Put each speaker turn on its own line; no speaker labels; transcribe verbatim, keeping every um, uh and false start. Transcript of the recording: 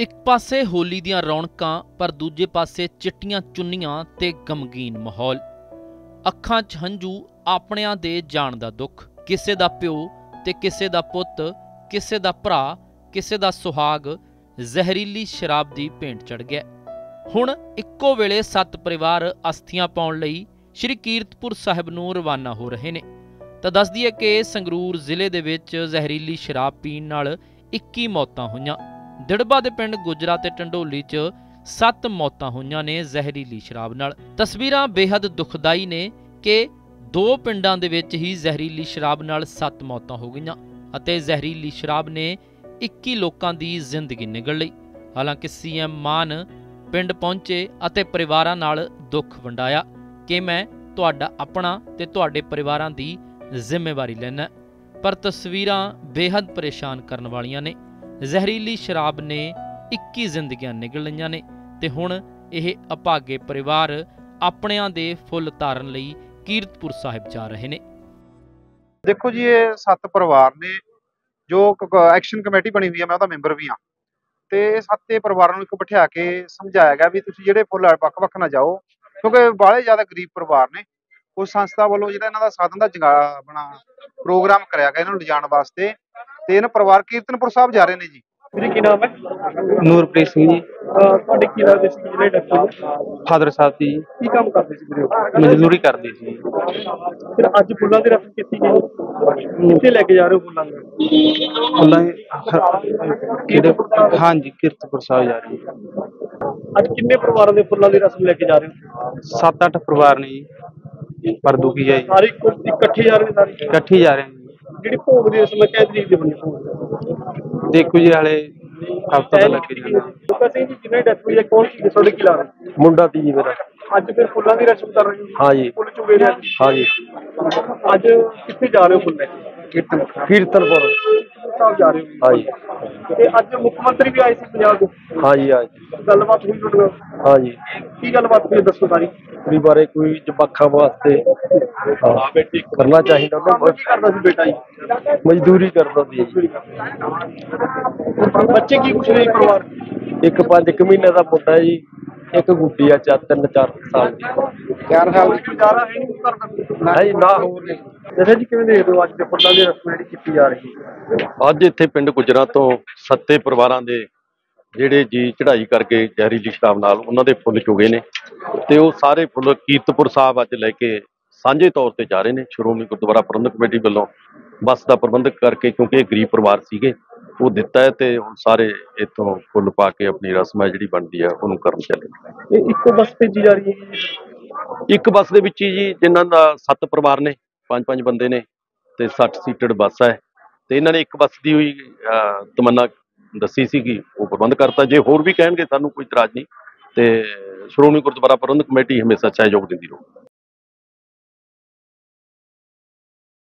एक पासे होली दियां रौनकां पर दूजे पासे चिट्टियां चुन्नियां ते गमगीन माहौल। अखां च हंझू आपणियां दे जाण दा दुख, किसे दा प्यो ते किसे दा पुत्त, किसे दा भरा, किसे दा सुहाग जहरीली शराब दी भेंट चढ़ गया। हुण इक्को वेले सत्त परिवार अस्थियां पाउण लई श्री कीरतपुर साहिब नूं रवाना हो रहे ने। तां दस दईए कि संगरूर जिले दे विच जहरीली शराब पीण नाल इक्की मौतां होईयां। दिड़बा दे पिंड गुजरा ते ढंडोली च सत्त मौतां होईयां ने जहरीली शराब नाल। तस्वीरां बेहद दुखदाई ने कि दो पिंडां दे विच ही जहरीली शराब नाल सत्त मौतां हो गईयां अते जहरीली शराब ने इक्की लोकां दी जिंदगी निगल लई। हालांकि सीएम मान पिंड पहुंचे अते परिवारां नाल दुख वंडाया कि मैं तुहाडा अपना ते तुहाडे परिवारां दी जिम्मेवारी लैना, पर तस्वीरां बेहद परेशान करन वालियां ने। जहरीली शराब ने इक्की जिंदगियां निगल लईआं ने ते हुण यह अभागे परिवार अपणियां दे फुੱਲ तारन लई कीरतपुर साहिब जा रहे ने।
देखो जी, ये सत्त परिवार ने जो एक्शन कमेटी बनी हुई है, मैं मैंबर भी हाँ। तो सत्ते परिवारों एक बिठा के समझाया गया भी तुसीं जिहड़े फुੱਲ वख वख ना जाओ, क्योंकि बाले ज़्यादा गरीब परिवार ने। उस संस्था वालों जिहड़ा इन्हां दा साधन दा जगा अपना प्रोग्राम कराया गया इन्हां नूं लिजाण वास्ते, ते इन्हां परिवार कीर्तनपुर साहब जा रहे ने जी।
ਵੀਰੇ ਕੀ ਨਾਮ ਹੈ?
ਨੂਰਪ੍ਰੀਤ ਸਿੰਘ ਜੀ।
ਤੁਹਾਡੇ ਕੀ ਲੱਗਦੇ ਸੀ ਜਿਹੜੇ ਡਾਕਟਰ
ਫਾਦਰ ਸਾਹਿਬ ਦੀ
ਕੀ ਕੰਮ ਕਰਦੇ ਸੀ ਵੀਰੇ?
ਮਜ਼ਦੂਰੀ ਕਰਦੇ ਸੀ।
ਫਿਰ ਅੱਜ ਫੁੱਲਾਂ ਦੀ ਰਸਮ ਕੀਤੀ ਗਈ, ਕਿੱਥੇ ਲੈ ਕੇ ਜਾ ਰਹੇ ਹੋ ਫੁੱਲਾਂ ਨੂੰ?
ਉਹਨਾਂ ਦੇ ਕਿਹੜੇ? ਹਾਂਜੀ, ਕੀਰਤਪੁਰ ਸਾਹਿਬ ਜਾ ਰਹੀ ਹੈ।
ਅੱਜ ਕਿੰਨੇ ਪਰਿਵਾਰਾਂ ਦੇ ਫੁੱਲਾਂ ਦੀ ਰਸਮ ਲੈ ਕੇ ਜਾ ਰਹੇ ਹੋ?
ਸੱਤ ਅੱਠ ਪਰਿਵਾਰ ਨੇ ਜੀ, ਪਰ ਦੁਖੀ ਹੈ ਜੀ।
ਸਾਰੇ ਇੱਕੋ ਇਕੱਠੇ ਜਾ ਰਹੇ ਨੇ ਸਾਰੇ?
ਇਕੱਠੇ ਜਾ ਰਹੇ ਨੇ ਜੀ।
ਜਿਹੜੀ ਭੋਗ ਦੀ ਰਸਮ ਹੈ ਕਿਹ ਤਰੀਕ ਦੀ ਬਣੀ ਭੋਗ?
ਦੇਖੋ ਜੀ, ਹਾਲੇ ਹਫ਼ਤਾ ਤਾਂ ਲੱਗ ਜਾਣਾ।
ਸੁੱਖਾ ਸਿੰਘ ਜੀ ਜਿਹਨਾਂ ਦੀ ਡੈਥ ਹੋਈ ਹੈ ਕੌਣ ਸੀ, ਤੁਹਾਡੇ ਕੀ ਲੱਗਦਾ?
ਮੁੰਡਾ ਤੀ ਜੀ ਮੇਰਾ।
ਅੱਜ ਫਿਰ ਫੁੱਲਾਂ ਦੀ ਰਸਮ ਕਰ ਰਹੇ ਹੋ?
ਹਾਂ ਜੀ।
ਫੁੱਲ ਚੁਗੇ ਨੇ
ਹਾਂ ਜੀ।
ਅੱਜ ਕਿੱਥੇ ਜਾ ਰਹੇ ਹੋ ਫੁੱਲ ਲੈ ਕੇ?
ਕੀਰਤਨ ਕੀਰਤਨਪੁਰ
ਸਾਹਿਬ ਜਾ ਰਹੇ ਹੋ?
ਹਾਂ ਜੀ।
ਤੇ ਅੱਜ ਮੁੱਖ ਮੰਤਰੀ ਵੀ ਆਏ ਸੀ ਪੰਜਾਬ ਦੇ?
ਹਾਂ ਜੀ। ਹਾਂ ਜੀ।
ਗੱਲਬਾਤ ਹੋਈ ਤੁਹਾਡੇ ਨਾਲ?
ਹਾਂ ਜੀ।
ਕੀ ਗੱਲਬਾਤ ਹੋਈ ਦੱਸੋ ਸਾਰੀ।
ਕੁੜੀ ਬਾਰੇ ਕੋਈ ਜਵਾਕਾਂ ਵਾਸਤੇ ਕਰਨਾ ਚਾਹੀਦਾ।
ਕੰਮ ਕੀ ਕਰਦਾ ਸੀ ਬੇਟਾ ਜੀ?
ਮਜ਼ਦੂਰੀ ਕਰਦਾ ਸੀ ਜੀ।
ਬੱਚੇ ਕੀ ਕੁਛ ਨਹੀਂ ਪਰਿਵਾਰ?
ਇੱਕ ਪੰਜ ਇੱਕ ਮਹੀਨੇ ਦਾ ਮੁੰਡਾ ਜੀ, ਇੱਕ ਗੁੱਡੀ ਆ ਚਾਰ ਤਿੰਨ ਚਾਰ ਸਾਲ ਦੀ।
ਚਾਰ ਸਾਲ ਦੀ ਗੁਜ਼ਾਰਾ ਹੈ ਨਹੀਂ ਕਰਦਾ?
ਨਹੀਂ ਨਾ ਹੋਰ ਨਹੀਂ।
ਦੱਸਿਆ ਜੀ ਕਿਵੇਂ ਦੇਖਦੇ ਹੋ ਅੱਜ ਦੇ ਫੁੱਲਾਂ ਦੀ ਰਸਮ ਜਿਹੜੀ ਕੀਤੀ ਜਾ ਰਹੀ ਹੈ?
ਅੱਜ ਇੱਥੇ ਪਿੰਡ ਗੁਜਰਾ ਤੋਂ ਸੱਤੇ ਪਰਿਵਾਰਾਂ ਦੇ ਜਿਹੜੇ ਜੀ ਚੜ੍ਹਾਈ ਕਰਕੇ ਜ਼ਹਿਰੀਲੀ ਸ਼ਰਾਬ ਨਾਲ ਉਹਨਾਂ ਦੇ ਫੁੱਲ ਚੁਗੇ ਨੇ, ਤੇ ਉਹ ਸਾਰੇ ਫੁੱਲ ਕੀਰਤਪੁਰ ਸਾਹਿਬ ਅੱਜ ਲੈ ਕੇ ਸਾਂਝੇ ਤੌਰ ਤੇ ਜਾ ਰਹੇ ਨੇ। ਸ਼੍ਰੋਮਣੀ ਗੁਰਦੁਆਰਾ ਪ੍ਰਬੰਧਕ ਕਮੇਟੀ ਵੱਲੋਂ ਬੱਸ ਦਾ ਪ੍ਰਬੰਧ ਕਰਕੇ, ਕਿਉਂਕਿ ਇਹ ਗਰੀਬ ਪਰਿਵਾਰ ਸੀਗੇ, ਉਹ ਦਿੱਤਾ ਹੈ ਤੇ ਹੁਣ ਸਾਰੇ ਇੱਥੋਂ ਫੁੱਲ ਪਾ ਕੇ ਆਪਣੀ ਰਸਮ ਹੈ ਜਿਹੜੀ ਬਣਦੀ ਹੈ ਉਹਨੂੰ ਕਰਨ ਚੱਲੇ।
ਇਹ ਇੱਕੋ ਬੱਸ ਭੇਜੀ ਜਾ ਰਹੀ ਹੈ?
ਇੱਕ ਬੱਸ ਦੇ ਵਿੱਚ ਹੀ ਜੀ, ਜਿਨ੍ਹਾਂ ਦਾ ਸੱਤ ਪਰਿਵਾਰ ਨੇ, ਪੰਜ ਪੰਜ ਬੰਦੇ ਨੇ ਤੇ ਸੱਠ ਸੀਟਡ ਬੱਸ ਹੈ, ਤੇ ਇਹਨਾਂ ਨੇ ਇੱਕ ਬੱਸ ਦੀ ਹੋਈ ਤਮੰਨਾ ਦੱਸੀ ਸੀਗੀ, ਉਹ ਪ੍ਰਬੰਧ ਕਰਤਾ। ਜੇ ਹੋਰ ਵੀ ਕਹਿਣਗੇ ਸਾਨੂੰ ਕੋਈ ਇਤਰਾਜ਼ ਨਹੀਂ, ਤੇ ਸ਼੍ਰੋਮਣੀ ਗੁਰਦੁਆਰਾ ਪ੍ਰਬੰਧਕ ਕਮੇਟੀ ਹਮੇਸ਼ਾ ਸਹਿਯੋਗ ਦਿੰਦੀ ਰਹੂ।